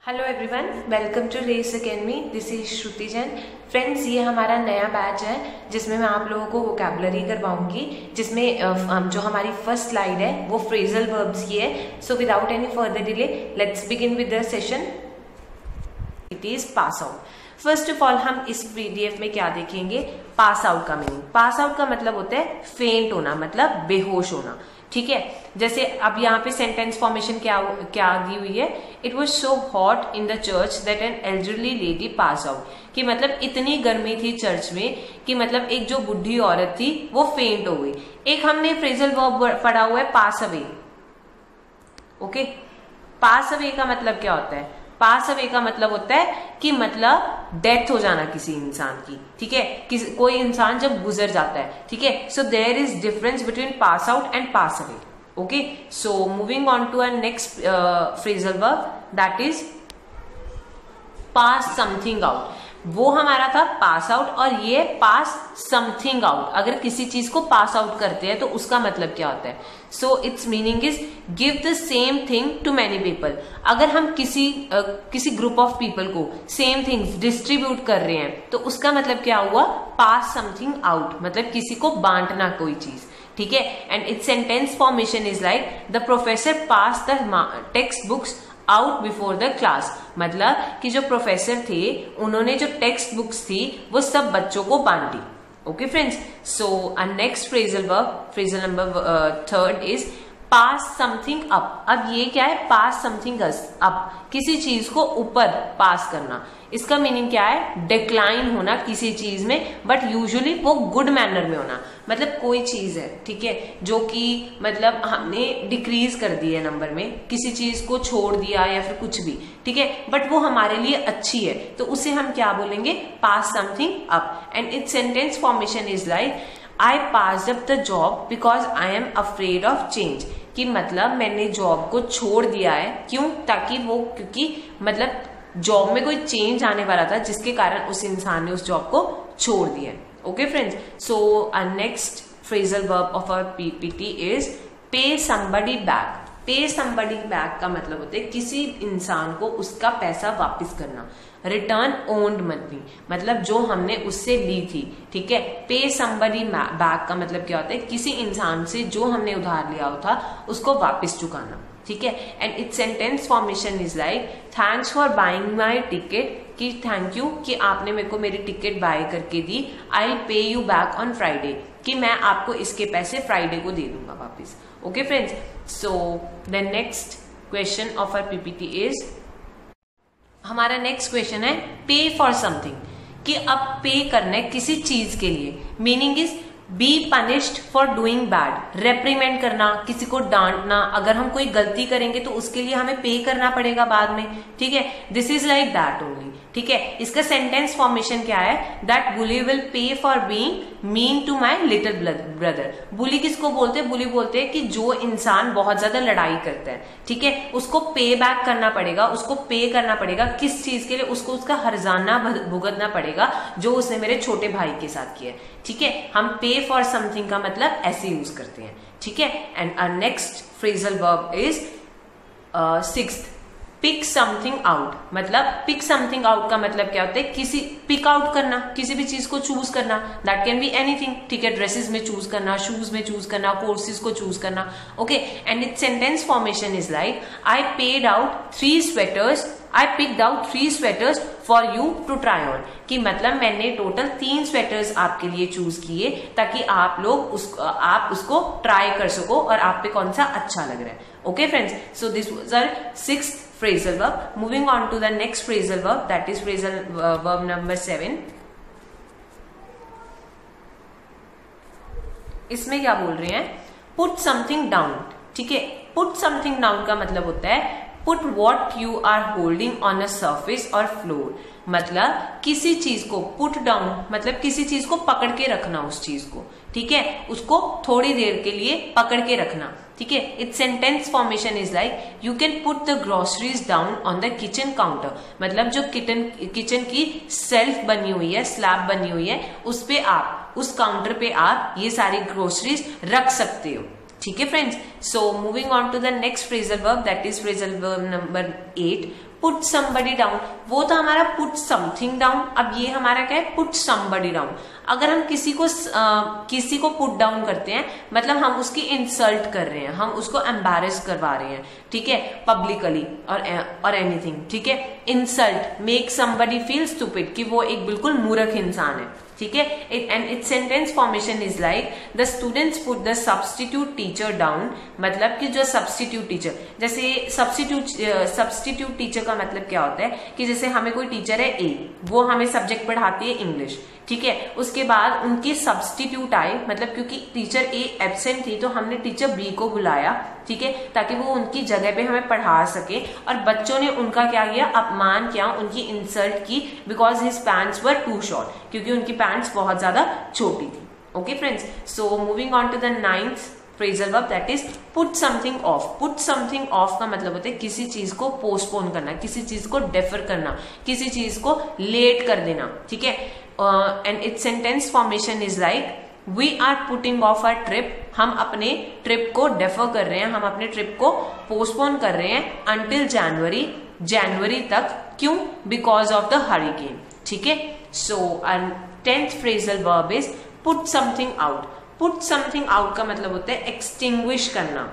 Hello everyone, welcome to Race Academy. This is Shruti Jain. Friends, ये हमारा नया बैच है जिसमें मैं आप लोगों को वोकैबुलरी करवाऊंगी, जिसमें जो हमारी फर्स्ट स्लाइड है वो फ्रेजल वर्ब्स की है। So without any further delay let's begin with the session. It is pass out. First of all हम इस पीडीएफ में क्या देखेंगे? पास आउट का मीनिंग। पास आउट का मतलब होता है फेंट होना, मतलब बेहोश होना। ठीक है, जैसे अब यहाँ पे सेंटेंस फॉर्मेशन क्या दी हुई है? It was so hot in the church that an elderly lady pass out. कि मतलब इतनी गर्मी थी चर्च में कि मतलब एक जो बुढ़ी औरत थी वो फेंट हो गई। एक हमने फ्रेजल वर्ब पढ़ा हुआ है pass away. Okay, pass away का मतलब क्या होता है? पास अवे का मतलब होता है कि मतलब डेथ हो जाना किसी इंसान की। ठीक है, कोई इंसान जब गुजर जाता है। ठीक है, so there is difference between pass out and pass away. Okay, so moving on to our next phrasal verb that is pass something out. वो हमारा था पास आउट और ये पास समथिंग आउट। अगर किसी चीज को पास आउट करते हैं तो उसका मतलब क्या होता है? So it's meaning is give the same thing to many people. अगर हम किसी ग्रुप ऑफ पीपल को सेम थिंग्स डिस्ट्रीब्यूट कर रहे हैं तो उसका मतलब क्या हुआ? पास समथिंग आउट, मतलब किसी को बांटना कोई चीज। ठीक है, and it's sentence formation is like the professor pass the text books out before the class. मतलब कि जो प्रोफेसर थे उन्होंने जो टेक्स्ट बुक्स थी वो सब बच्चों को बांटी। Okay friends, so next phrasal verb, phrasal number third is pass something up. अब ये क्या है? पास समथिंग अप, किसी चीज को ऊपर पास करना। इसका मीनिंग क्या है? डिक्लाइन होना किसी चीज में, बट यूजुअली वो गुड मैनर में होना। मतलब कोई चीज है, ठीक है, जो कि मतलब हमने डिक्रीज कर दी है नंबर में, किसी चीज को छोड़ दिया या फिर कुछ भी, ठीक है, बट वो हमारे लिए अच्छी है तो उसे हम क्या बोलेंगे? Pass something up. And it's sentence formation is like I passed up the job because I am afraid of change. कि मतलब मैंने जॉब को छोड़ दिया है, क्यों? ताकि क्योंकि मतलब जॉब में कोई चेंज आने वाला था जिसके कारण उस इंसान ने उस जॉब को छोड़ दिया। Okay friends, so next phrasal verb of our PPT is pay somebody back. Pay somebody back का मतलब होता है किसी इंसान को उसका पैसा वापस करना। रिटर्न ओन्ड मनी, मतलब जो हमने उससे ली थी। ठीक है, पे समबडी बैक का मतलब क्या होता है? किसी इंसान से जो हमने उधार लिया था उसको वापस चुकाना। ठीक है, and it's sentence formation is like thanks for buying my ticket. कि थैंक यू कि आपने मेरे को मेरी टिकट बाय करके दी। आई पे यू बैक ऑन फ्राइडे, कि मैं आपको इसके पैसे फ्राइडे को दे दूंगा वापस। Okay friends, so the next question of our PPT is, हमारा नेक्स्ट क्वेश्चन है पे फॉर समथिंग। कि अब पे करना है किसी चीज के लिए। Meaning is be punished for doing bad. Reprimand करना, किसी को डांटना। अगर हम कोई गलती करेंगे तो उसके लिए हमें पे करना पड़ेगा बाद में। ठीक है, this is like that only. ठीक है, इसका सेंटेंस फॉर्मेशन क्या है? That bully will pay for being mean to my little brother. Bully किसको बोलते हैं? बुली बोलते हैं कि जो इंसान बहुत ज्यादा लड़ाई करता है, ठीक है, उसको पे बैक करना पड़ेगा, उसको पे करना पड़ेगा। किस चीज के लिए? उसको उसका हर्जाना भुगतना पड़ेगा जो उसने मेरे छोटे भाई के साथ किया। ठीक है, हम पे फॉर समथिंग का मतलब ऐसे यूज करते हैं। ठीक है, and our next phrasal verb is sixth, pick something out. मतलब पिक समथिंग आउट का मतलब क्या होता है? किसी पिक आउट करना, किसी भी चीज को चूज करना। That can be anything. ठीक है, ड्रेसेस में चूज करना, शूज में चूज करना, कोर्सेज को चूज करना। Okay, and it's sentence formation is like I paid out 3 sweaters. I picked out 3 sweaters for you to try on. कि मतलब मैंने टोटल 3 स्वेटर्स आपके लिए चूज किए ताकि आप उसको ट्राई कर सको और आप पे कौन सा अच्छा लग रहा है। Okay friends, so this was our sixth phrasal verb. Moving on to the next phrasal verb, that is phrasal verb number 7. इसमें क्या बोल रहे हैं? Put something down. ठीक है, put something down का मतलब होता है put what you are holding on a surface or floor. मतलब किसी चीज को पुट डाउन, मतलब किसी चीज को पकड़ के रखना, उस चीज को। ठीक है, उसको थोड़ी देर के लिए पकड़ के रखना। ठीक है, it's sentence formation is like you can put the groceries down on the kitchen counter. मतलब जो किचन की सेल्फ बनी हुई है, स्लैब बनी हुई है, उस पे आप, उस काउंटर पे आप ये सारी ग्रोसरीज रख सकते हो। ठीक है friends, so moving on to the next phrasal verb that is phrasal verb number 8, put somebody down, वो तो हमारा पुट समथिंग डाउन, अब ये हमारा क्या है, पुट समबडी डाउन। अगर हम किसी को पुट डाउन करते हैं मतलब हम उसकी इंसल्ट कर रहे हैं, हम उसको एम्बैरेस करवा रहे हैं, ठीक है, पब्लिकली और एनीथिंग, ठीक है। Insult, make somebody feel stupid, कि वो एक बिल्कुल मूर्ख इंसान है, ठीक है। And it's sentence formation is like the students put the substitute teacher down, मतलब कि जो सब्स्टिट्यूट टीचर, जैसे सब्स्टिट्यूट टीचर का मतलब क्या होता है कि जैसे हमें कोई टीचर है ए, वो हमें सब्जेक्ट पढ़ाती है इंग्लिश, ठीक है, उसके बाद उनकी सब्स्टिट्यूट आए, मतलब क्योंकि टीचर ए एब्सेंट थी तो हमने टीचर बी को बुलाया, ठीक है, ताकि वो उनकी जगह पे हमें पढ़ा सके, और बच्चों ने उनका क्या किया, अपमान किया, उनकी इंसल्ट की, because his pants were too short, क्योंकि उनकी पैंट्स बहुत ज्यादा छोटी थी। Okay friends, so moving on to the 9th phrasal verb, that is put something off. Put something off का मतलब होता है किसी चीज को पोस्टपोन करना, किसी चीज को डेफर करना, किसी चीज को लेट कर देना, ठीक है। And it's sentence formation is like we are putting off our trip, हम अपने ट्रिप को डेफर कर रहे हैं, हम अपने ट्रिप को पोस्टपोन कर रहे हैं अंटिल जनवरी तक, क्यों, बिकॉज ऑफ द हरिकेन, ठीक है। So 10th phrasal verb is put something out. Put something out का मतलब होता है एक्सटिंग्विश करना।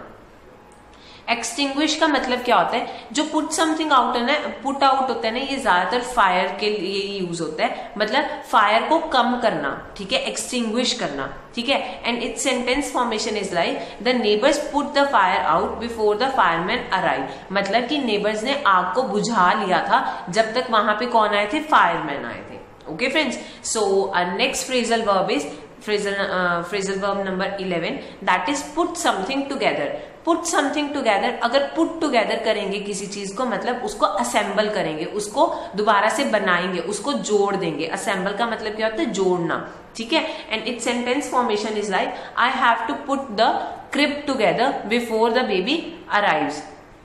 एक्सटिंग्विश का मतलब क्या होता है, जो पुट समथिंग आउट है ना, पुट आउट होता है ना, ये ज्यादातर फायर के लिए यूज होता है, मतलब फायर को कम करना, ठीक है, एक्सटिंग्विश करना, ठीक है। And it's sentence formation is like the neighbours put the fire out before the fireman arrive, मतलब कि नेबर्स ने आग को बुझा लिया था जब तक वहां पे कौन आए थे, फायरमैन आए थे। Okay friends, so next phrasal verb is phrasal verb number 11, that is put something together. Put something together, अगर पुट टुगेदर करेंगे किसी चीज को मतलब उसको असेंबल करेंगे, उसको दोबारा से बनाएंगे, उसको जोड़ देंगे। असेंबल का मतलब क्या होता है, जोड़ना, ठीक है। And it's sentence formation is like I have to put the crib together before the baby arrives.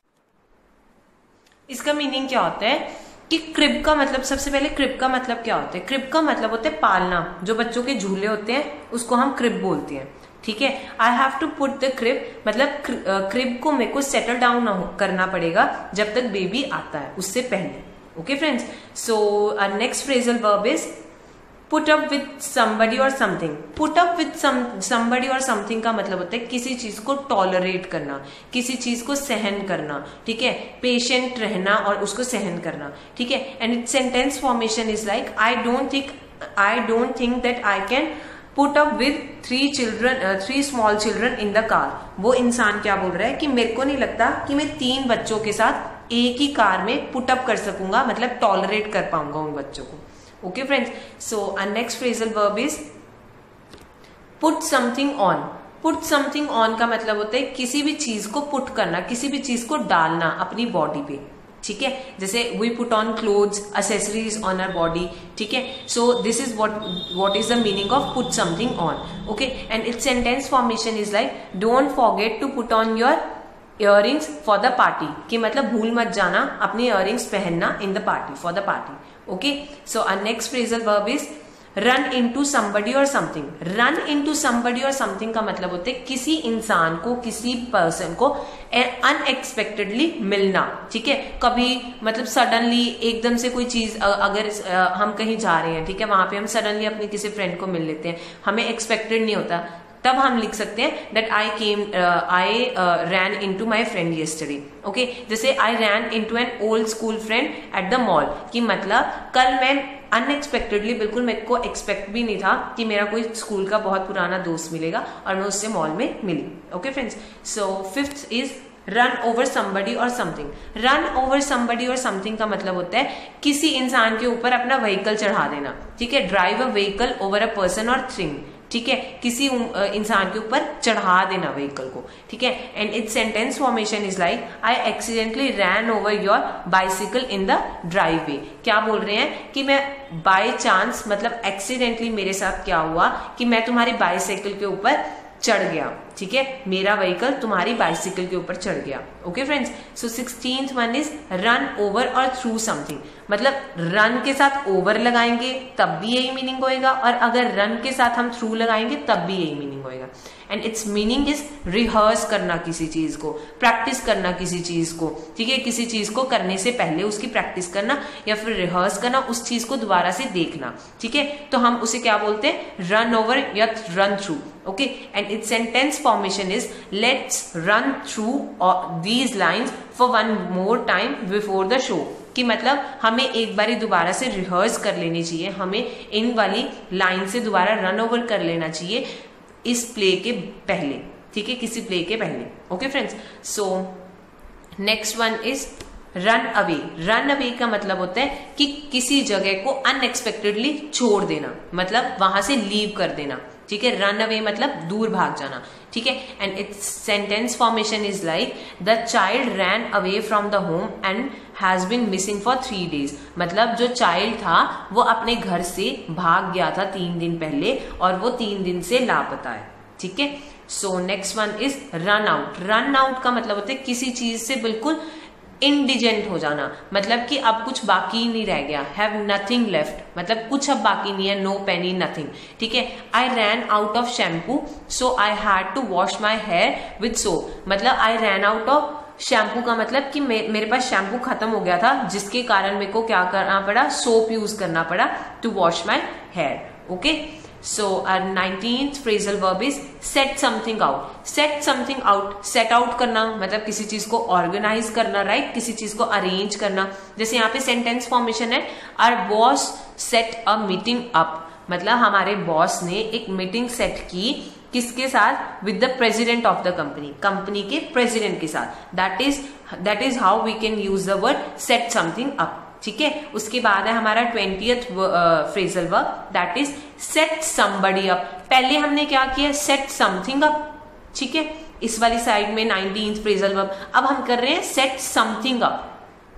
इसका मीनिंग क्या होता है कि क्रिब का मतलब, सबसे पहले क्रिब का मतलब क्या होता है, क्रिब का मतलब होता है पालना, जो बच्चों के झूले होते हैं उसको हम क्रिब बोलते हैं, ठीक है। I have to put the crib, मतलब क्रिब को मेरे को सेटल डाउन करना पड़ेगा जब तक बेबी आता है, उससे पहले। Okay friends, so next phrasal verb is put up with somebody or something. Put up with somebody or something का मतलब होता है किसी चीज को टॉलरेट करना, किसी चीज को सहन करना, ठीक है, पेशेंट रहना और उसको सहन करना, ठीक है। And it's sentence formation is like I don't think that I can put up with 3 small children in the car. वो इंसान क्या बोल रहा है कि मेरे को नहीं लगता कि मैं 3 बच्चों के साथ एक ही कार में पुट अप कर सकूंगा, मतलब टॉलरेट कर पाऊंगा उन बच्चों को। Okay friends, so next phrasal verb is put something on. Put something on का मतलब होता है किसी भी चीज को पुट करना, किसी भी चीज को डालना अपनी बॉडी पे, ठीक है। जैसे we put on clothes, accessories on our body, ठीक है। So this is what is the meaning of put something on. Okay, and it's sentence formation is like don't forget to put on your earrings for the party, कि मतलब भूल मत जाना अपनी earrings पहनना in the party, for the party. Okay, so our next phrasal verb is run into somebody or something। run into somebody or something का मतलब होता है किसी इंसान को, किसी पर्सन को अनएक्सपेक्टेडली मिलना, ठीक है। कभी मतलब सडनली एकदम से कोई चीज, अगर हम कहीं जा रहे हैं, ठीक है, वहां पे हम सडनली अपने किसी फ्रेंड को मिल लेते हैं, हमें एक्सपेक्टेड नहीं होता, तब हम लिख सकते हैं that I ran into my friend yesterday. Okay, जैसे I ran into an old school friend at the mall, कि मतलब कल मैं अनएक्सपेक्टेडली, बिल्कुल मेरे को एक्सपेक्ट भी नहीं था कि मेरा कोई स्कूल का बहुत पुराना दोस्त मिलेगा और मैं उससे मॉल में मिली। Okay friends, so 5th is run over somebody or something. Run over somebody or something का मतलब होता है किसी इंसान के ऊपर अपना व्हीकल चढ़ा देना, ठीक है। Drive a vehicle over a person or thing, ठीक है, किसी इंसान के ऊपर चढ़ा देना व्हीकल को, ठीक है। And it's sentence formation is like I accidentally ran over your bicycle in the driveway. क्या बोल रहे हैं कि मैं बाय चांस, मतलब एक्सीडेंटली मेरे साथ क्या हुआ कि मैं तुम्हारी बाइसाइकिल के ऊपर चढ़ गया, ठीक है, मेरा व्हीकल तुम्हारी बाइसिकल के ऊपर चढ़ गया। Okay friends, so 16th one is run over or through something, मतलब रन के साथ ओवर लगाएंगे तब भी यही मीनिंग होएगा, और अगर रन के साथ हम थ्रू लगाएंगे तब भी यही मीनिंग होएगा। And it's meaning is rehearse करना किसी चीज को, प्रैक्टिस करना किसी चीज को, ठीक है, किसी चीज को करने से पहले उसकी प्रैक्टिस करना या फिर रिहर्स करना, उस चीज को दोबारा से देखना, ठीक है, तो हम उसे क्या बोलते हैं, रन ओवर या run through. Okay, and it's sentence formation is let's run through these lines for one more time before the show, कि मतलब हमें एक बारी दोबारा से रिहर्स कर लेनी चाहिए, हमें इन वाली लाइन से दोबारा रन ओवर कर लेना चाहिए इस प्ले के पहले, ठीक है, किसी प्ले के पहले। Okay friends, so next one is run away. Run away का मतलब होता है कि किसी जगह को अनएक्सपेक्टेडली छोड़ देना, मतलब वहां से लीव कर देना, ठीक है, रन अवे मतलब दूर भाग जाना, ठीक है। And it's sentence formation is like the child ran away from the home and has been missing for 3 days, मतलब जो चाइल्ड था वो अपने घर से भाग गया था 3 दिन पहले और वो 3 दिन से लापता है, ठीक है। So next one is run out. Run out का मतलब होता है किसी चीज से बिल्कुल इंडिजेंट हो जाना, मतलब कि अब कुछ बाकी नहीं रह गया, हैव नथिंग लेफ्ट, मतलब कुछ अब बाकी नहीं है, नो पेनी नथिंग, ठीक है। I ran out of shampoo so I had to wash my hair with soap, मतलब I ran out of shampoo का मतलब कि मेरे पास शैम्पू खत्म हो गया था जिसके कारण मेरे को क्या करना पड़ा, सोप यूज करना पड़ा to wash my hair. Okay, so 19th phrasal verb is set something out. Set something out, set out करना मतलब किसी चीज को ऑर्गेनाइज करना, राइट, किसी चीज को अरेंज करना। जैसे यहाँ पे सेंटेंस फॉर्मेशन है, our boss set a meeting up, मतलब हमारे बॉस ने एक मीटिंग सेट की, किसके साथ, with the president of the company, company के प्रेसिडेंट के साथ। That is how we can use the word set something up, ठीक है। उसके बाद है हमारा 20th phrasal verb, that is set somebody up. पहले हमने क्या किया, सेट समथिंग अप, ठीक है, इस वाली साइड में 19th फ्रेजल वर्ब। अब हम कर रहे हैं set something up.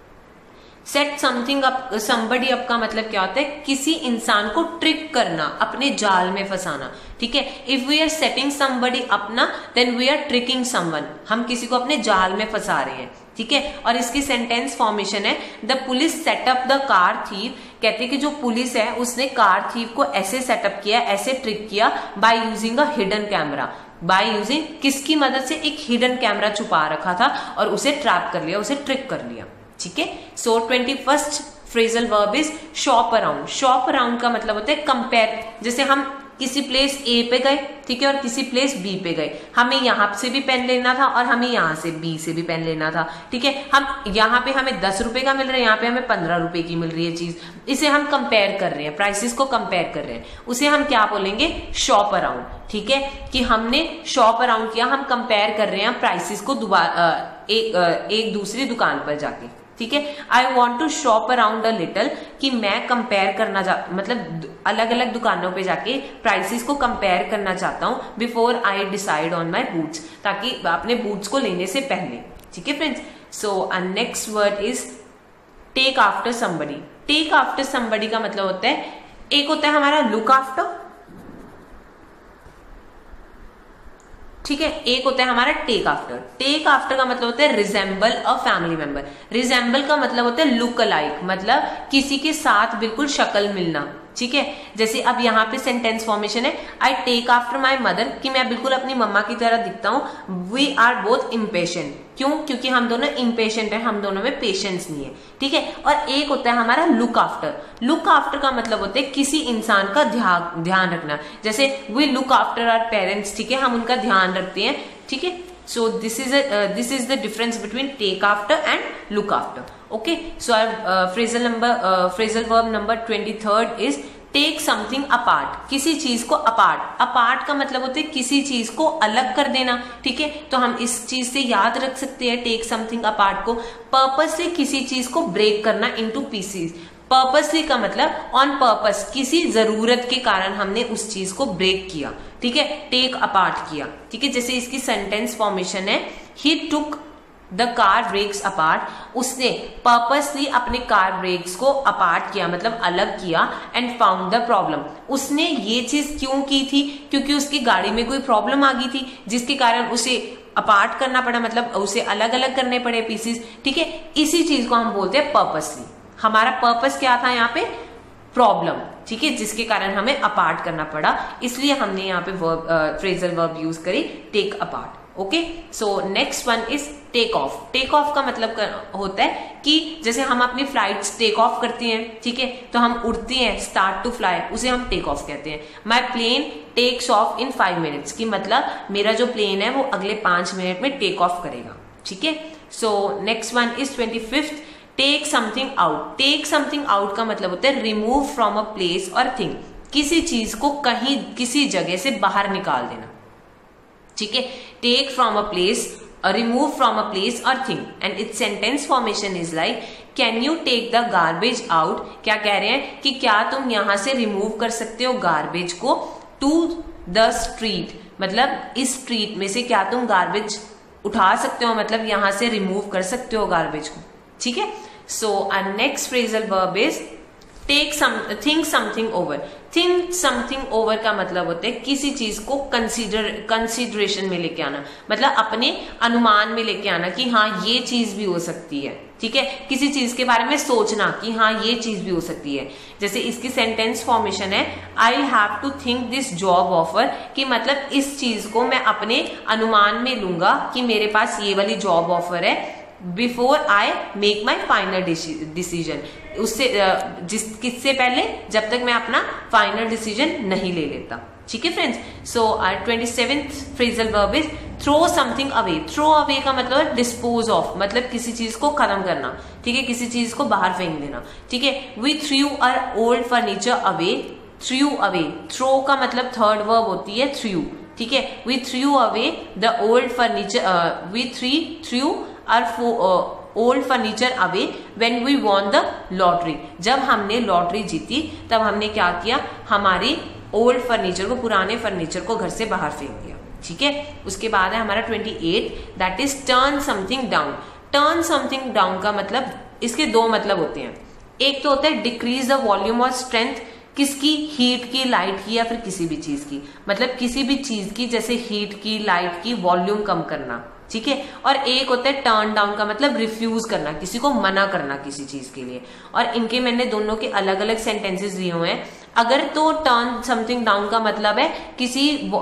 Set something up, somebody up का मतलब क्या होता है, किसी इंसान को ट्रिक करना, अपने जाल में फंसाना, ठीक है। If we are setting somebody up ना, then we are tricking someone, हम किसी को अपने जाल में फंसा रहे हैं, ठीक है। और इसकी सेंटेंस फॉर्मेशन है, the police set up the car thief, कहते हैं कि जो पुलिस है उसने कार थीव को ऐसे सेटअप किया, ऐसे ट्रिक किया, by using a hidden camera, by using किसकी मदद से, एक हिडन कैमरा छुपा रखा था और उसे ट्रैप कर लिया, उसे ट्रिक कर लिया, ठीक है। So 21st phrasal verb is shop around. Shop around का मतलब होता है कंपेयर, जैसे हम किसी प्लेस ए पे गए, ठीक है, और किसी प्लेस बी पे गए, हमें यहाँ से भी पेन लेना था और हमें यहाँ से बी से भी पेन लेना था, ठीक है। हम यहाँ पे हमें 10 रुपए का मिल रहा है, यहाँ पे हमें 15 रुपए की मिल रही है चीज, इसे हम कंपेयर कर रहे हैं, प्राइसेस को कंपेयर कर रहे हैं, उसे हम क्या बोलेंगे, शॉप अराउंड, ठीक है, कि हमने शॉप अराउंड किया, हम कंपेयर कर रहे हैं प्राइसेस को एक दूसरी दुकान पर जाके, ठीक है। I want to shop around a little, कि मैं कंपेयर करना मतलब अलग अलग दुकानों पे जाके प्राइसेस को कंपेयर करना चाहता हूं before I decide on my boots, ताकि अपने बूट्स को लेने से पहले, ठीक है friends. So next word is take after somebody. Take after somebody का मतलब होता है, एक होता है हमारा लुक आफ्टर, ठीक है, एक होता है हमारा टेक आफ्टर। टेक आफ्टर का मतलब होता है resemble a family member. Resemble का मतलब होता है लुक अलाइक, मतलब किसी के साथ बिल्कुल शक्ल मिलना, ठीक है। जैसे अब यहाँ पे सेंटेंस फॉर्मेशन है, I take after my mother, कि मैं बिल्कुल अपनी मम्मा की तरह दिखता हूँ। वी आर बोथ इम्पेशेंट, क्यों, क्योंकि हम दोनों इम्पेशेंट है, हम दोनों में पेशेंस नहीं है, ठीक है। और एक होता है हमारा लुक आफ्टर। लुक आफ्टर का मतलब होता है किसी इंसान का ध्यान रखना, जैसे we look after our parents, ठीक है, हम उनका ध्यान रखते हैं, ठीक है। So this is the difference between take after and look after. Okay, so phrasal verb number 23rd is take something apart. किसी चीज को अपार्ट, अपार्ट का मतलब होता है किसी चीज को अलग कर देना, ठीक है। तो हम इस चीज से याद रख सकते हैं टेक समथिंग अपार्ट को। पर्पसली किसी चीज को ब्रेक करना इनटू पीसेस। पर्पसली का मतलब ऑन पर्पस, किसी जरूरत के कारण हमने उस चीज को ब्रेक किया, ठीक है, टेक अपार्ट किया, ठीक है। जैसे इसकी सेंटेंस फॉर्मेशन है, he took the car brakes apart, उसने पर्पसली अपने कार ब्रेक्स को अपार्ट किया, मतलब अलग किया, एंड फाउंड द प्रॉब्लम। उसने ये चीज क्यों की थी? क्योंकि उसकी गाड़ी में कोई प्रॉब्लम आ गई थी, जिसके कारण उसे अपार्ट करना पड़ा, मतलब उसे अलग अलग करने पड़े पीसीस। ठीक है, इसी चीज को हम बोलते हैं पर्पसली। हमारा पर्पस क्या था यहाँ पे? प्रॉब्लम। ठीक है, जिसके कारण हमें अपार्ट करना पड़ा, इसलिए हमने यहाँ पे फ्रेजल वर्ब यूज करी, take apart. Okay, so next one is take off. Take off का मतलब होता है कि जैसे हम अपनी फ्लाइट्स टेक ऑफ करती हैं, ठीक है, तो हम उड़ती हैं, स्टार्ट टू फ्लाई, उसे हम टेक ऑफ कहते हैं। My plane takes off in 5 minutes, की मतलब मेरा जो प्लेन है वो अगले 5 मिनट में टेक ऑफ करेगा। ठीक है, so next one is 25th, take something out. Take something out का मतलब होता है remove from a place or thing, किसी चीज को कहीं किसी जगह से बाहर निकाल देना। ठीक है, take from a place, remove from a place or thing, and it's sentence formation is like can you take the garbage out. क्या कह रहे हैं कि क्या तुम यहां से रिमूव कर सकते हो गार्बेज को टू द स्ट्रीट, मतलब इस स्ट्रीट में से क्या तुम गार्बेज उठा सकते हो, मतलब यहां से रिमूव कर सकते हो गार्बेज को। ठीक है, so our next phrasal verb is think something over. Think something over का मतलब होता है किसी चीज को कंसिडरेशन में लेके आना, मतलब अपने अनुमान में लेके आना कि हाँ ये चीज भी हो सकती है। ठीक है, किसी चीज के बारे में सोचना कि हाँ ये चीज भी हो सकती है। जैसे इसकी सेंटेंस फॉर्मेशन है I have to think this job offer, कि मतलब इस चीज को मैं अपने अनुमान में लूंगा कि मेरे पास ये वाली जॉब ऑफर है before I make my final decision. उससे किससे पहले, जब तक मैं अपना फाइनल डिसीजन नहीं ले लेता। ठीक है friends, so 27th phrasal verb is throw something away. Throw away का मतलब डिस्पोज ऑफ, मतलब किसी चीज को खत्म करना। ठीक है, किसी चीज को बाहर फेंक देना। ठीक है, we through our old furniture away. Through away, throw का मतलब थर्ड वर्ब होती है थ्रू। ठीक है, we through away the old furniture, we through old furniture away when we won the lottery. जब हमने लॉटरी जीती तब हमने क्या किया, हमारी ओल्ड फर्नीचर को, पुराने फर्नीचर को घर से बाहर फेंक दिया। ठीक है, उसके बाद है हमारा 28, that is turn something down. Turn something down का मतलब, इसके दो मतलब होते हैं। एक तो होता है डिक्रीज द वॉल्यूम और स्ट्रेंथ, किसकी, हीट की, लाइट की, या फिर किसी भी चीज की, मतलब किसी भी चीज की जैसे हीट की, लाइट की वॉल्यूम कम करना। ठीक है, और एक होता है टर्न डाउन का मतलब रिफ्यूज करना, किसी को मना करना किसी चीज के लिए। और इनके मैंने दोनों के अलग अलग सेंटेंसेस दिए हुए हैं। अगर तो टर्न समथिंग डाउन का मतलब है किसी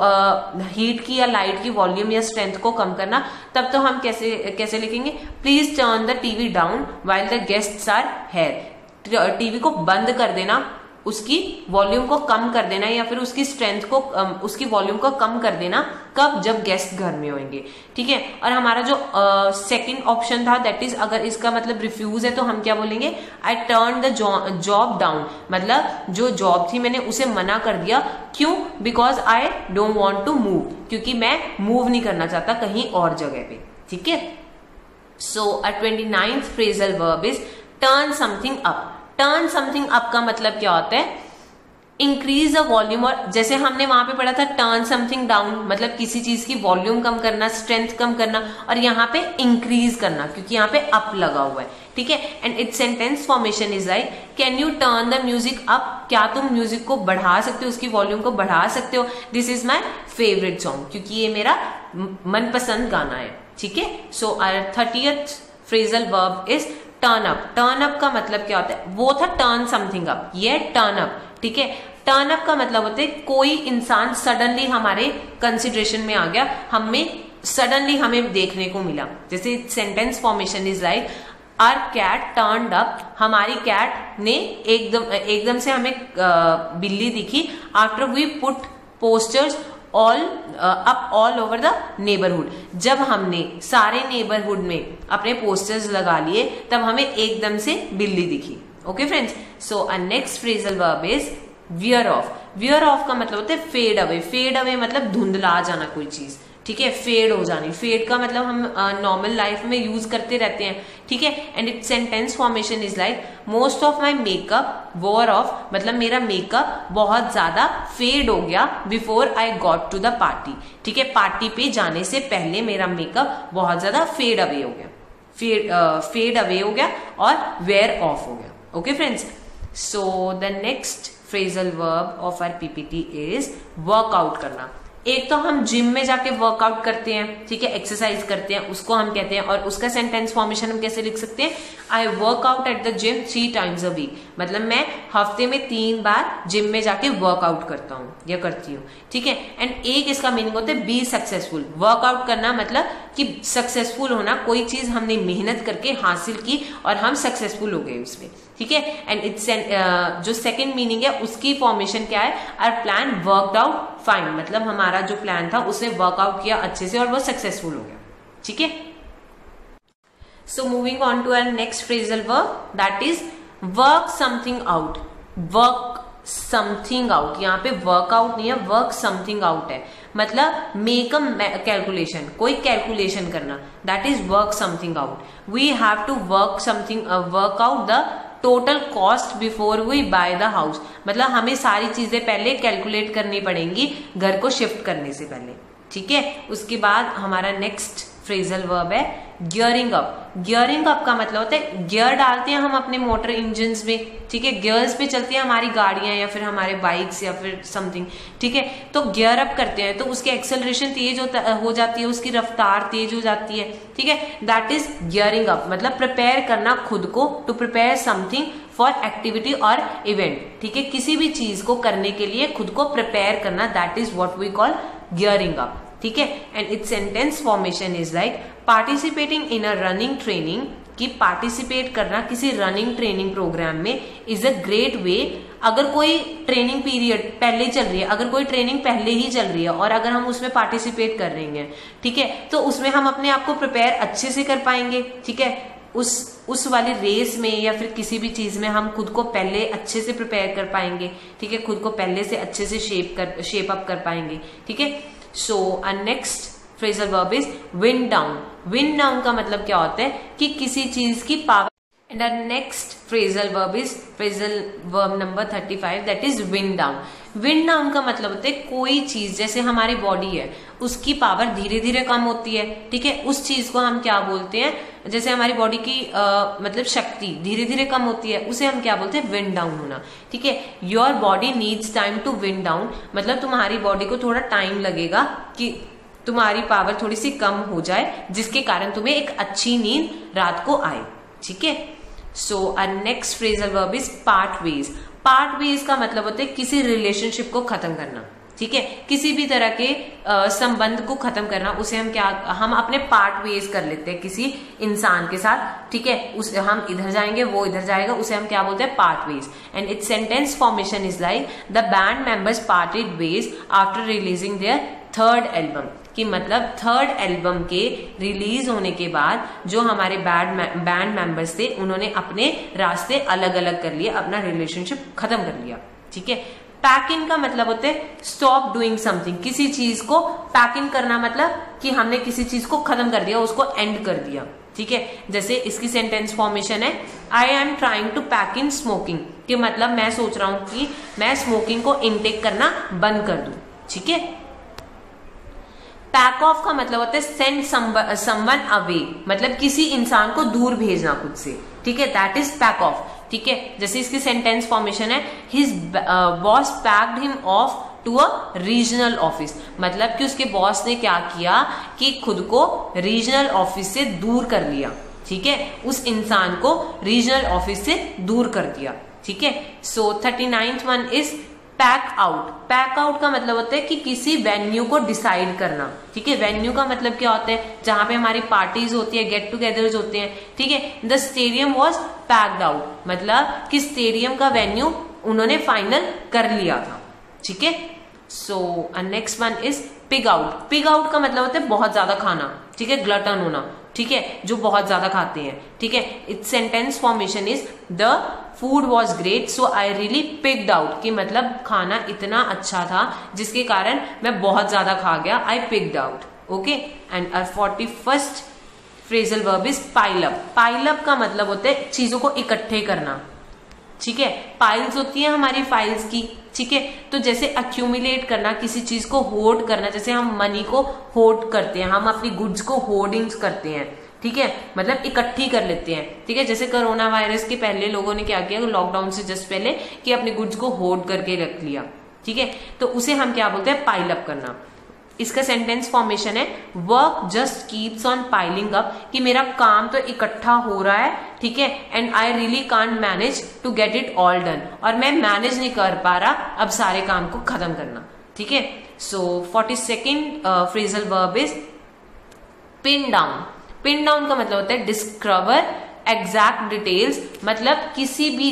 हीट की या लाइट की वॉल्यूम या स्ट्रेंथ को कम करना, तब तो हम कैसे लिखेंगे, please turn the TV down while the guests are here. TV को बंद कर देना, उसकी वॉल्यूम को कम कर देना, या फिर उसकी स्ट्रेंथ को, उसकी वॉल्यूम को कम कर देना, कब, जब गेस्ट घर में होंगे। ठीक है, और हमारा जो सेकंड ऑप्शन था, दैट इज अगर इसका मतलब रिफ्यूज है तो हम क्या बोलेंगे, I turn the job down, मतलब जो जॉब थी मैंने उसे मना कर दिया। क्यों, because I don't want to move, क्योंकि मैं मूव नहीं करना चाहता कहीं और जगह पे। ठीक है, so 29th phrasal verb is turn something up. Turn something up का मतलब क्या होता है, इंक्रीज द वॉल्यूम, और जैसे हमने वहां पे पढ़ा था टर्न समथिंग डाउन मतलब किसी चीज की वॉल्यूम कम करना, स्ट्रेंथ कम करना, और यहाँ पे इंक्रीज करना क्योंकि यहाँ पे अप लगा हुआ है। ठीक है, and it's sentence formation is like can you turn the music up, क्या तुम म्यूजिक को बढ़ा सकते हो, उसकी वॉल्यूम को बढ़ा सकते हो। This is my favourite song, क्योंकि ये मेरा मनपसंद गाना है। ठीक है, so 30th phrasal verb is turn up. Turn up का मतलब क्या होता है, वो था टर्न समथिंग अप, ये टर्न अप। ठीक है, टर्न अप का मतलब होता है कोई इंसान सडनली हमारे कंसिडरेशन में आ गया, सडनली हमें देखने को मिला। जैसे sentence formation is like our cat turned up, हमारी कैट ने एकदम से हमें बिल्ली दिखी। After we put posters all over the neighbourhood, जब हमने सारे नेबरहुड में अपने पोस्टर्स लगा लिए तब हमें एकदम से बिल्ली दिखी। Okay friends, so next phrasal verb is wear off. Wear off का मतलब होता है फेड अवे। फेड अवे मतलब धुंधला जाना कोई चीज। ठीक है, फेड हो जानी। फेड का मतलब हम नॉर्मल लाइफ में यूज करते रहते हैं। ठीक है, and it sentence formation is like most of my makeup wore off, मतलब मेरा मेकअप बहुत ज्यादा फेड हो गया before I got to the party. ठीक है, पार्टी पे जाने से पहले मेरा मेकअप बहुत ज्यादा फेड अवे हो गया। फेड अवे हो गया और वेयर ऑफ हो गया। Okay friends, so the next phrasal verb of our PPT is work out करना। एक तो हम जिम में जाके वर्कआउट करते हैं, ठीक है, एक्सरसाइज करते हैं, उसको हम कहते हैं, और उसका सेंटेंस फॉर्मेशन हम कैसे लिख सकते हैं, I work out at the gym 3 times a week। मतलब मैं हफ्ते में 3 बार जिम में जाके वर्कआउट करता हूँ या करती हूँ, ठीक है। एंड एक इसका मीनिंग होता है बी सक्सेसफुल। वर्कआउट करना मतलब कि सक्सेसफुल होना, कोई चीज हमने मेहनत करके हासिल की और हम सक्सेसफुल हो गए उसमें, ठीक है। एंड इट्स जो सेकंड मीनिंग है उसकी फॉर्मेशन क्या है, our plan worked out fine. मतलब हमारा जो प्लान था उसने वर्कआउट किया अच्छे से और वो सक्सेसफुल हो गया, ठीक है। So moving on to our next phrasal verb, that is work something out. Work something out, यहाँ पे वर्कआउट नहीं है, वर्क समथिंग आउट है। मतलब मेक अ कैलकुलेशन, कोई कैलकुलेशन करना, that is work something out. We have to work something, work out the total cost before we buy the house. मतलब हमें सारी चीजें पहले कैलकुलेट करनी पड़ेंगी घर को शिफ्ट करने से पहले, ठीक है। उसके बाद हमारा नेक्स्ट फ्रेजल वर्ब है गियरिंग अप। गियरिंग अप का मतलब होता है गियर डालते हैं हम अपने मोटर इंजन्स में, ठीक है, गियर्स पे चलती है हमारी गाड़ियां या फिर हमारे बाइक्स या फिर समथिंग, ठीक है। तो गियर अप करते हैं तो उसकी एक्सेलरेशन तेज हो जाती है, उसकी रफ्तार तेज हो जाती है, ठीक है। That is gearing up. मतलब प्रिपेयर करना खुद को, to prepare something for activity और इवेंट, ठीक है। किसी भी चीज को करने के लिए खुद को प्रिपेयर करना, that is what we call gearing up, ठीक है। And it's sentence formation is like participating in a running training, कि पार्टिसिपेट करना किसी रनिंग ट्रेनिंग प्रोग्राम में इज अ ग्रेट वे। अगर कोई ट्रेनिंग पीरियड पहले चल रही है, अगर कोई ट्रेनिंग पहले ही चल रही है और अगर हम उसमें पार्टिसिपेट कर रहे हैं, ठीक है, तो उसमें हम अपने आप को प्रिपेयर अच्छे से कर पाएंगे, ठीक है। उस वाली रेस में या फिर किसी भी चीज में हम खुद को पहले अच्छे से प्रिपेयर कर पाएंगे, ठीक है, खुद को पहले से अच्छे से शेप अप कर पाएंगे, ठीक है। So next phrasal verb is wind down. Wind down का मतलब क्या होता है कि किसी चीज की power. And our next phrasal verb is phrasal verb number 35, that is wind down. Wind down का मतलब होता है कोई चीज, जैसे हमारी बॉडी है, उसकी पावर धीरे धीरे कम होती है, ठीक है, उस चीज को हम क्या बोलते हैं, जैसे हमारी बॉडी की मतलब शक्ति धीरे धीरे कम होती है, उसे हम क्या बोलते हैं, विन डाउन होना, ठीक है। Your body needs time to wind down. मतलब तुम्हारी बॉडी को थोड़ा टाइम लगेगा कि तुम्हारी पावर थोड़ी सी कम हो जाए, जिसके कारण तुम्हें एक अच्छी नींद रात को आए, ठीक है। So our next phrasal verb is part ways. Part ways का मतलब होता है किसी रिलेशनशिप को खत्म करना, ठीक है, किसी भी तरह के संबंध को खत्म करना, उसे हम अपने पार्ट वेज कर लेते हैं किसी इंसान के साथ, ठीक है। हम इधर जाएंगे, वो इधर जाएगा, उसे हम क्या बोलते हैं, part ways. And it's sentence formation is like the band members parted ways after releasing their third album. कि मतलब थर्ड एल्बम के रिलीज होने के बाद जो हमारे बैंड मेंबर्स थे, उन्होंने अपने रास्ते अलग अलग कर लिए, अपना रिलेशनशिप खत्म कर लिया, ठीक है। पैक इन का मतलब होता है स्टॉप डूइंग समथिंग। किसी चीज को पैक इन करना मतलब कि हमने किसी चीज को खत्म कर दिया, उसको एंड कर दिया, ठीक है। जैसे इसकी सेंटेंस फॉर्मेशन है I am trying to pack in smoking, कि मतलब मैं सोच रहा हूं कि मैं स्मोकिंग को इनटेक करना बंद कर दूं, ठीक है। पैक ऑफ का मतलब होता है सेंड समवन अवे, मतलब किसी इंसान को दूर भेजना खुद से, ठीक है, दैट इज पैक ऑफ, ठीक है। जैसे इसकी सेंटेंस फॉर्मेशन है his boss packed him off to a regional office. मतलब कि उसके बॉस ने क्या किया कि खुद को रीजनल ऑफिस से दूर कर लिया, ठीक है, उस इंसान को रीजनल ऑफिस से दूर कर दिया, ठीक है। So 39th one is pack out. Pack out का मतलब होता है कि किसी वेन्यू को डिसाइड करना, ठीक है। वेन्यू का मतलब क्या होता है, जहां पे हमारी पार्टीज होती है, गेट टुगेदर्स होते हैं, ठीक है। The stadium was packed out, मतलब कि स्टेडियम का वेन्यू उन्होंने फाइनल कर लिया था, ठीक है। So next one is pig out. Pig out का मतलब होता है बहुत ज्यादा खाना, ठीक है, ग्लटन होना, ठीक है, जो बहुत ज्यादा खाते हैं, ठीक है। It's sentence formation is the food was great so I really picked out, कि मतलब खाना इतना अच्छा था जिसके कारण मैं बहुत ज्यादा खा गया, I picked out, okay. And 41st phrasal verb is pile up. Pile up का मतलब होता है चीजों को इकट्ठे करना, ठीक है। पाइल्स होती है हमारी फाइल्स की, ठीक है। तो जैसे अक्यूमुलेट करना, किसी चीज को होर्ड करना, जैसे हम मनी को होर्ड करते हैं, हम अपनी गुड्स को होर्डिंग्स करते हैं, ठीक है, मतलब इकट्ठी कर लेते हैं। ठीक है, जैसे कोरोना वायरस के पहले लोगों ने क्या किया, लॉकडाउन से जस्ट पहले, कि अपने गुड्स को होल्ड करके रख लिया। ठीक है, तो उसे हम क्या बोलते हैं, पाइल अप करना। इसका सेंटेंस फॉर्मेशन है work just keeps on piling up, कि मेरा काम तो इकट्ठा हो रहा है, ठीक है, and I really can't manage to get it all done, और मैं मैनेज नहीं कर पा रहा अब सारे काम को खत्म करना। ठीक है, so 42nd phrasal verb is pin down. Pin down का मतलब होता है डिस्कवर एग्जैक्ट डिटेल्स, मतलब किसी भी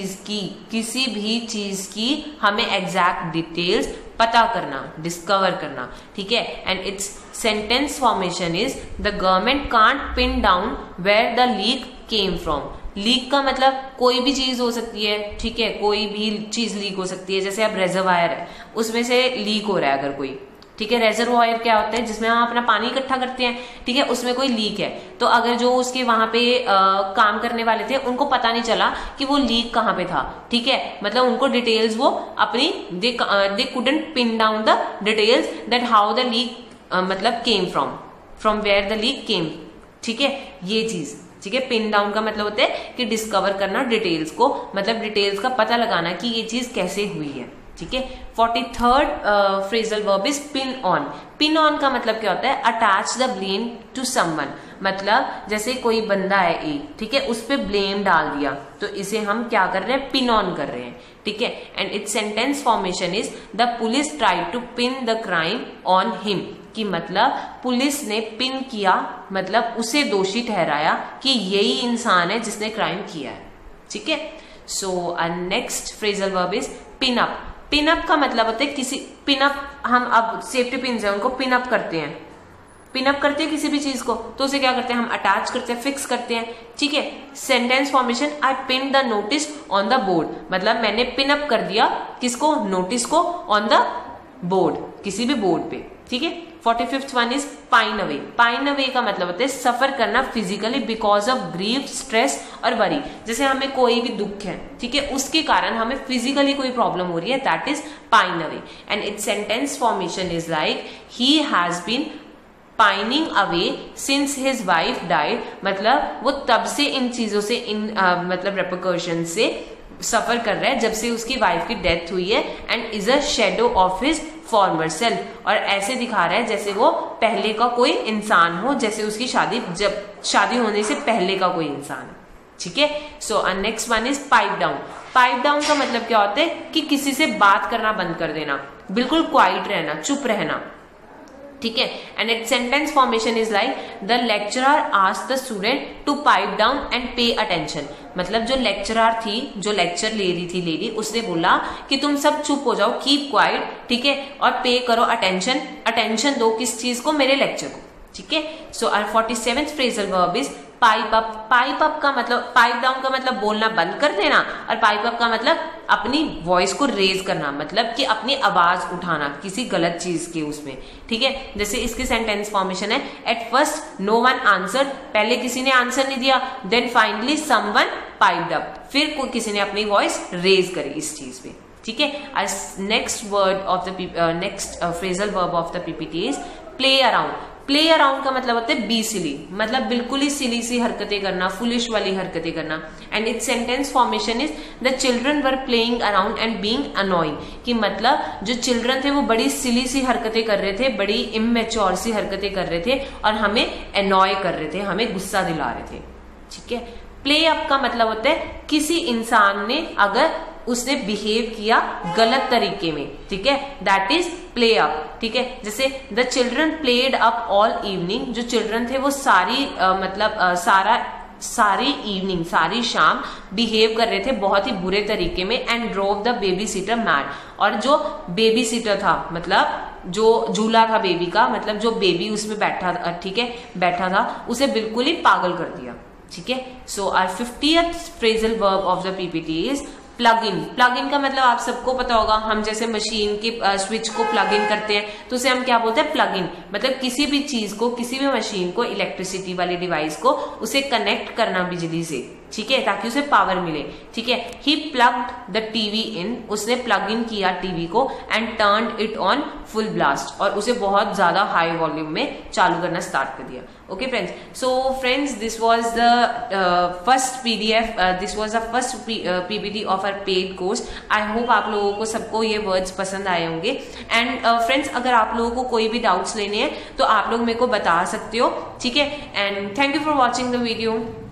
चीज की हमें एग्जैक्ट डिटेल्स पता करना, डिस्कवर करना। ठीक है, and it's sentence formation is the government can't pin down where the leak came from. Leak का मतलब कोई भी चीज हो सकती है। ठीक है, कोई भी चीज लीक हो सकती है, जैसे अब रेजरवायर है, उसमें से लीक हो रहा है अगर कोई। ठीक है, रेजरवायर क्या होता है, जिसमें हम अपना पानी इकट्ठा करते हैं। ठीक है, उसमें कोई लीक है, तो अगर जो उसके वहां पे काम करने वाले थे उनको पता नहीं चला कि वो लीक कहाँ पे था। ठीक है, मतलब उनको डिटेल्स वो अपनी they couldn't pin down the details that how the leak मतलब came from where the leak came. ठीक है, ये चीज। ठीक है, पिन डाउन का मतलब होता है कि डिस्कवर करना डिटेल्स को, मतलब डिटेल्स का पता लगाना कि ये चीज कैसे हुई है। ठीक है, 43rd phrasal verb is pin on. Pin on का मतलब क्या होता है, attach the blame to someone, मतलब जैसे कोई बंदा है ए, ठीक है, उस पे ब्लेम डाल दिया, तो इसे हम क्या कर रहे हैं, पिन ऑन कर रहे हैं। ठीक है, and it's sentence formation is the police tried to pin the crime on him, कि मतलब पुलिस ने पिन किया, मतलब उसे दोषी ठहराया कि यही इंसान है जिसने क्राइम किया है। ठीक है, so next phrasal verb is pin up. Pin up का मतलब होता है किसी, पिन अप हम अब सेफ्टी पिन है उनको पिन अप करते हैं, पिन अप करते हैं किसी भी चीज को, तो उसे क्या करते हैं, हम अटैच करते हैं, फिक्स करते हैं। ठीक है, sentence formation I pin the notice on the board, मतलब मैंने पिन अप कर दिया किसको, नोटिस को, ऑन द बोर्ड, किसी भी बोर्ड पे। ठीक है, 45th one is pine away. Pine away का मतलब होता है सफर करना physically because of grief, stress और वरी। जैसे हमें कोई भी दुख है, ठीक है, उसके कारण हमें फिजिकली कोई प्रॉब्लम हो रही है, that is pine away. And it's sentence formation is like he has been pining away since his wife died, मतलब वो तब से इन चीजों से, इन मतलब रेपरकशन से सफर कर रहा है जब से उसकी वाइफ की डेथ हुई है, and is a shadow of his former self, और ऐसे दिखा रहा है जैसे वो पहले का कोई इंसान हो, जैसे उसकी जब शादी होने से पहले का कोई इंसान है। ठीक है, so next one is pipe down. Pipe down का मतलब क्या होता है कि किसी से बात करना बंद कर देना, बिल्कुल क्वाइट रहना, चुप रहना। ठीक है, and it sentence formation is like the lecturer asked the student to pipe down and pay attention, मतलब जो लेक्चरर थी, जो लेक्चर ले रही थी लेडी, उसने बोला कि तुम सब चुप हो जाओ, कीप क्वाइट, ठीक है, और पे करो अटेंशन, अटेंशन दो किस चीज को, मेरे लेक्चर को। ठीक है, so our 47th phrasal verb is pipe up. Pipe up का मतलब, पाइप डाउन का मतलब बोलना बंद कर देना, और पाइप अप का मतलब अपनी वॉइस को रेज करना, मतलब कि अपनी आवाज उठाना किसी गलत चीज के उसमें। ठीक है, जैसे इसकी सेंटेंस फॉर्मेशन है at first no one answered, पहले किसी ने आंसर नहीं दिया, then finally someone piped up, फिर किसी ने अपनी वॉइस रेज करी इस चीज पे। ठीक है, next word of the next phrasal verb of the PPT is play around. Play around का मतलब होता है बी सिली, मतलब बिल्कुल ही सिली सी हरकतें करना, फुलिश वाली हरकतें करना। And it's sentence formation is the children were playing around and being annoying, कि मतलब जो चिल्ड्रन थे वो बड़ी सिली सी हरकतें कर रहे थे, बड़ी इमेच्योर सी हरकतें कर रहे थे, और हमें एनॉय कर रहे थे, हमें गुस्सा दिला रहे थे। ठीक है, प्ले अप का मतलब होता है किसी इंसान ने अगर उसने बिहेव किया गलत तरीके में, ठीक है, दैट इज प्ले अप। ठीक है, जैसे the children played up all evening, जो चिल्ड्रन थे वो सारी इवनिंग, सारी शाम बिहेव कर रहे थे बहुत ही बुरे तरीके में, and drove the baby sitter mad, और जो बेबी सीटर था, मतलब जो झूला था बेबी का, मतलब जो बेबी उसमें बैठा, ठीक है, बैठा था, उसे बिल्कुल ही पागल कर दिया। ठीक है, so our 50th phrasal verb of the PPT is plug in. Plug in का मतलब आप सबको पता होगा, हम जैसे मशीन के स्विच को प्लग इन करते हैं तो उसे हम क्या बोलते हैं, प्लग इन, मतलब किसी भी चीज को, किसी भी मशीन को, इलेक्ट्रिसिटी वाली डिवाइस को, उसे कनेक्ट करना बिजली से। ठीक है, ताकि उसे पावर मिले, ठीक है। He plugged the TV in, उसने प्लग इन किया टीवी को, and turned it on full blast, और उसे बहुत ज्यादा हाई वॉल्यूम में चालू करना स्टार्ट कर दिया। Okay friends, so friends this was the first PDF, this was the first PPT of our paid course. I hope आप लोगों को सबको ये वर्ड्स पसंद आए होंगे। एंड फ्रेंड्स, अगर आप लोगों को कोई भी डाउट्स लेने हैं तो आप लोग मेरे को बता सकते हो, ठीक है। And thank you for watching the video.